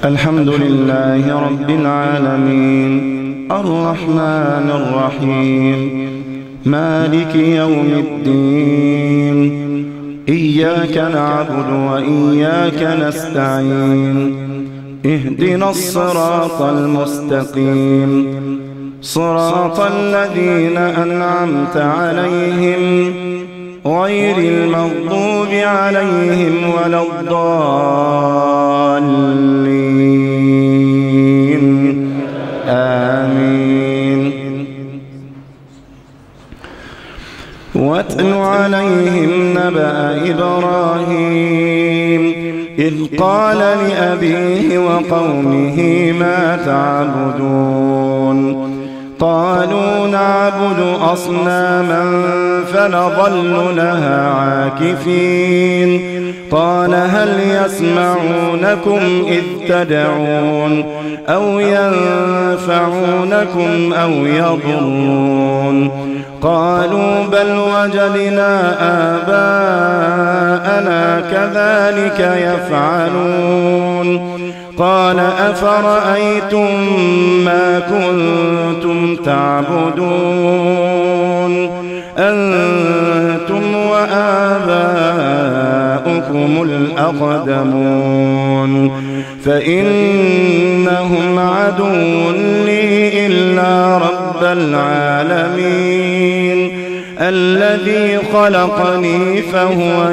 الحمد لله رب العالمين الرحمن الرحيم مالك يوم الدين إياك نعبد وإياك نستعين اهدنا الصراط المستقيم صراط الذين أنعمت عليهم غير المغضوب عليهم ولا الضالين آمين. واتل عليهم نبأ إبراهيم إذ قال لأبيه وقومه ما تعبدون قالوا نعبد أصناما فنظل لها عاكفين قال هل يسمعونكم إذ تدعون أو ينفعونكم أو يضرون قالوا بل وجدنا آباءنا كذلك يفعلون قال أفرأيتم ما كنتم تعبدون أنتم وآباؤكم الأقدمون فإنهم عدو لي إلا رب العالمين الذي خلقني فهو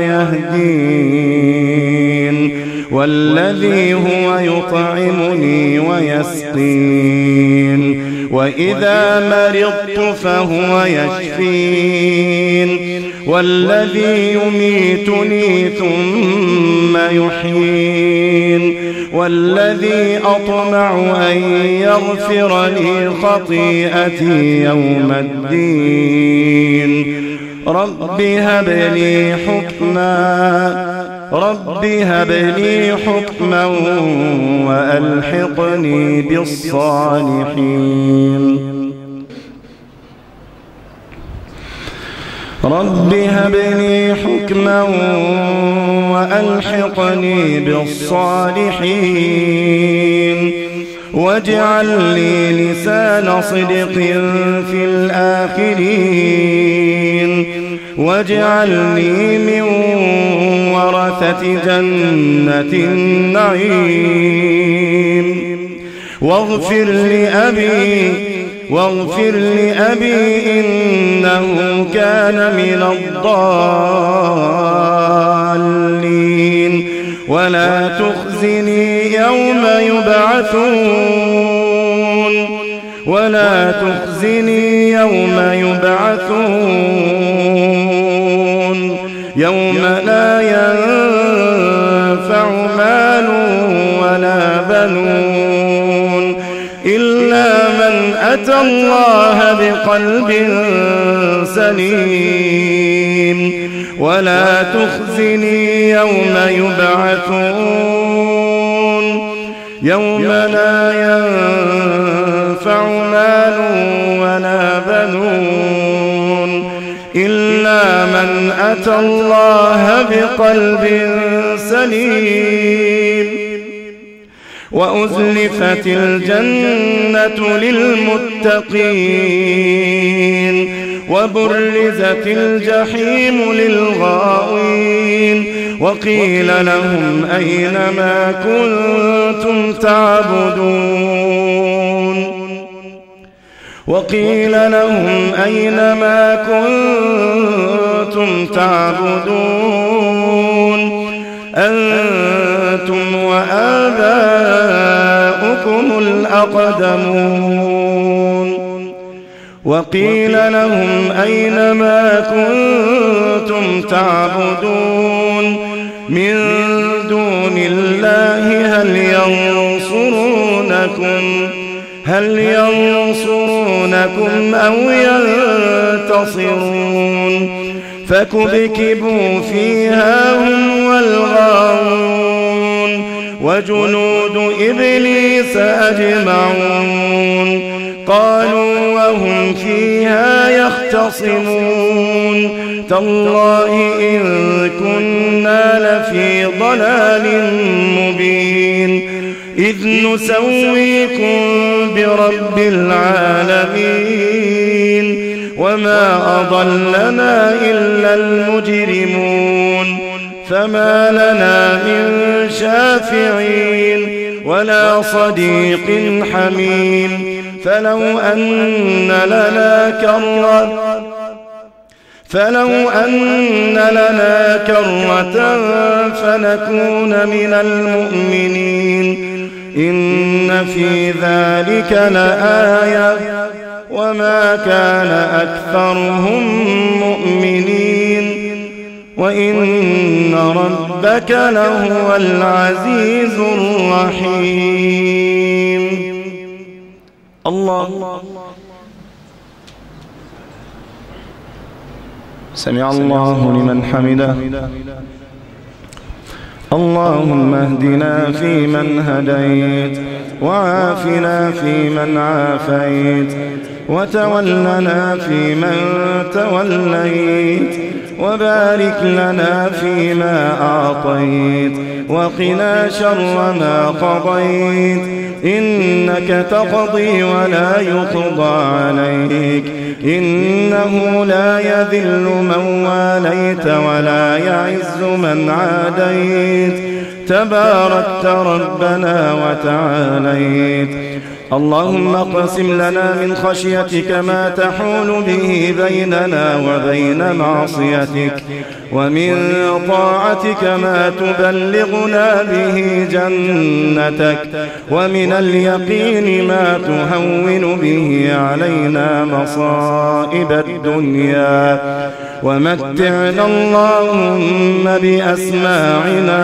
يهدين والذي هو يطعمني ويسقين وإذا مرضت فهو يشفين والذي يميتني ثم يحيين والذي أطمع أن يغفر لي خطيئتي يوم الدين رب هب لي حكما وألحقني بالصالحين رب هب لي حكما وألحقني بالصالحين واجعل لي لسان صدق في الآخرين واجعلني من ورثة جنة النعيم واغفر لأبي إنه كان من الضالين ولا تخزني يوم يبعثون يوم لا ينفع مال ولا بنون إلا من أتى الله بقلب سليم ولا تخزني يوم يبعثون يوم لا ينفع مال ولا بنون إلا من أتى الله بقلب سليم وأزلفت الجنة للمتقين وبرزت الجحيم للغاوين وقيل لهم أين ما كنتم تعبدون أنتم وآباؤكم الأقدمون وقيل لهم أين ما كنتم تعبدون من دون الله هل ينصرونكم أو ينتصرون فكبكبوا فيها هم والغاوون وجنود إبليس أجمعون قالوا وهم فيها يختصمون تالله إن كنا لفي ضلال مبين إذ نسويكم برب العالمين وما أضلنا إلا المجرمون فما لنا من شافعين ولا صديق حميم فلو أن لنا كرة فنكون من المؤمنين إن في ذلك لآية وما كان أكثرهم مؤمنين وإن ربك لهو العزيز الرحيم. الله سمع الله لمن حمده. اللهم اهدنا فيمن هديت وعافنا فيمن عافيت وتولنا فيمن توليت وبارك لنا فيما أعطيت وقنا شر ما قضيت إنك تقضي ولا يقضى عليك إنه لا يذل من واليت ولا يعز من عاديت تباركت ربنا وتعاليت. اللهم اقسم لنا من خشيتك ما تحول به بيننا وبين معصيتك ومن طاعتك ما تبلغنا به جنتك ومن اليقين ما تهون به علينا مصائب الدنيا ومتعنا اللهم بأسماعنا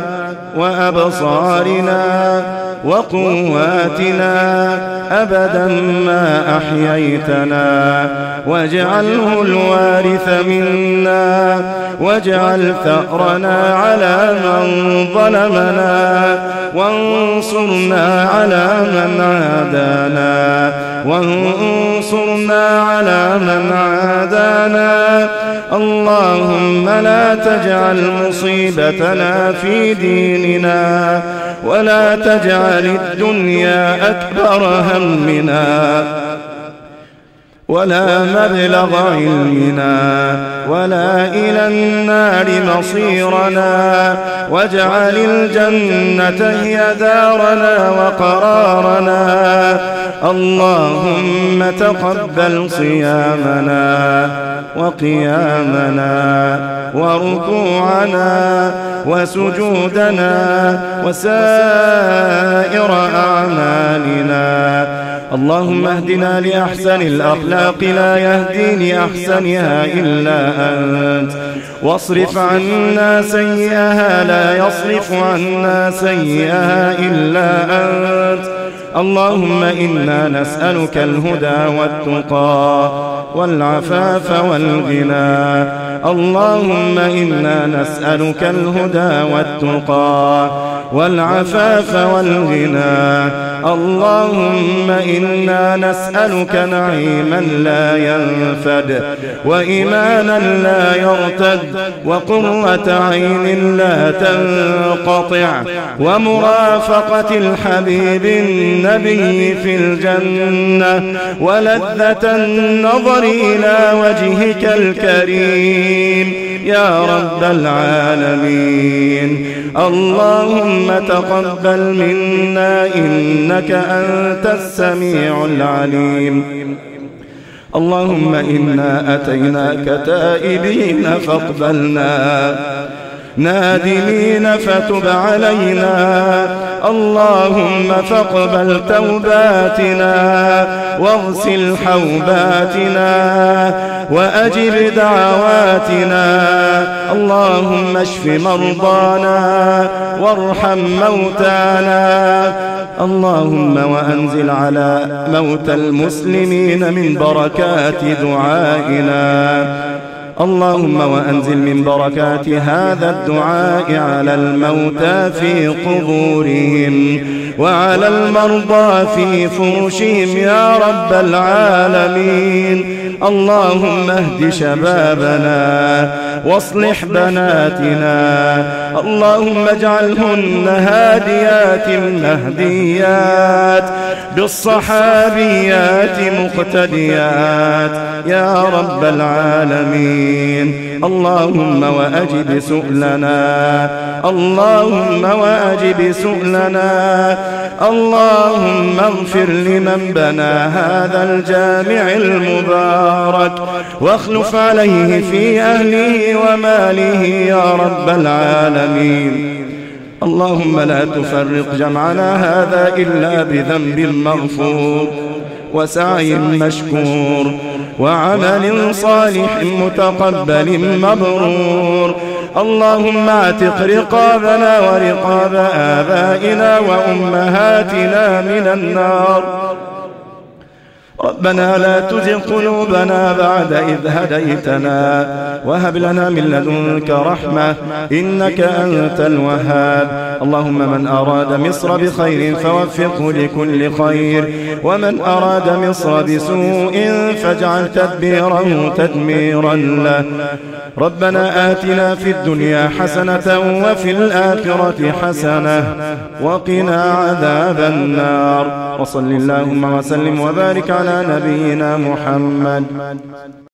وأبصارنا وقواتنا أبدا ما أحييتنا واجعله الوارث منا واجعل ثأرنا على من ظلمنا وانصرنا على من عادانا اللهم لا تجعل مصيبتنا في ديننا ولا تجعل الدنيا أكبر همنا ولا مبلغ علمنا ولا إلى النار مصيرنا واجعل الجنة هي دارنا وقرارنا. اللهم تقبل صيامنا وقيامنا وركوعنا وسجودنا وسائر أعمالنا. اللهم اهدنا لأحسن الأخلاق لا يهدي لأحسنها إلا أنت واصرف عنا سيئها لا يصرف عنا سيئها إلا أنت. اللهم إنا نسألك الهدى والتقى والعفاف والغنى. اللهم إنا نسألك الهدى والتقى والعفاف والغنى. اللهم إنا نسألك نعيما لا ينفد وإيمانا لا يرتد وقرة عين لا تنقطع ومرافقة الحبيب النبي في الجنة ولذة النظر إلى وجهك الكريم يا رب العالمين. اللهم تقبل منا إنك أنت السميع العليم. اللهم إنا أتيناك تائبين فاقبلنا نادمين فتب علينا. اللهم فاقبل توباتنا واغسل حوباتنا وأجب دعواتنا. اللهم اشف مرضانا وارحم موتانا. اللهم وأنزل على موتى المسلمين من بركات دعائنا. اللهم وأنزل من بركات هذا الدعاء على الموتى في قبورهم وعلى المرضى في فرشهم يا رب العالمين. اللهم اهد شبابنا واصلح بناتنا، اللهم اجعلهن هاديات مهديات بالصحابيات مقتديات يا رب العالمين. اللهم وأجب سؤلنا، اللهم وأجب سؤلنا، اللهم اغفر لمن بنى هذا الجامع المبارك واخلف عليه في أهله وماله يا رب العالمين. اللهم لا تفرق جمعنا هذا إلا بذنب مغفور وسعي مشكور وعمل صالح متقبل مبرور. اللهم اعتق رقابنا ورقاب آبائنا وأمهاتنا من النار. ربنا لا تزغ قلوبنا بعد إذ هديتنا وهب لنا من لدنك رحمة إنك أنت الوهاب. اللهم من أراد مصر بخير فوفقه لكل خير، ومن أراد مصر بسوء فاجعل تدبيره تدميرا له. ربنا آتنا في الدنيا حسنة وفي الآخرة حسنة وقنا عذاب النار. وصل اللهم وسلم وبارك على نبينا محمد.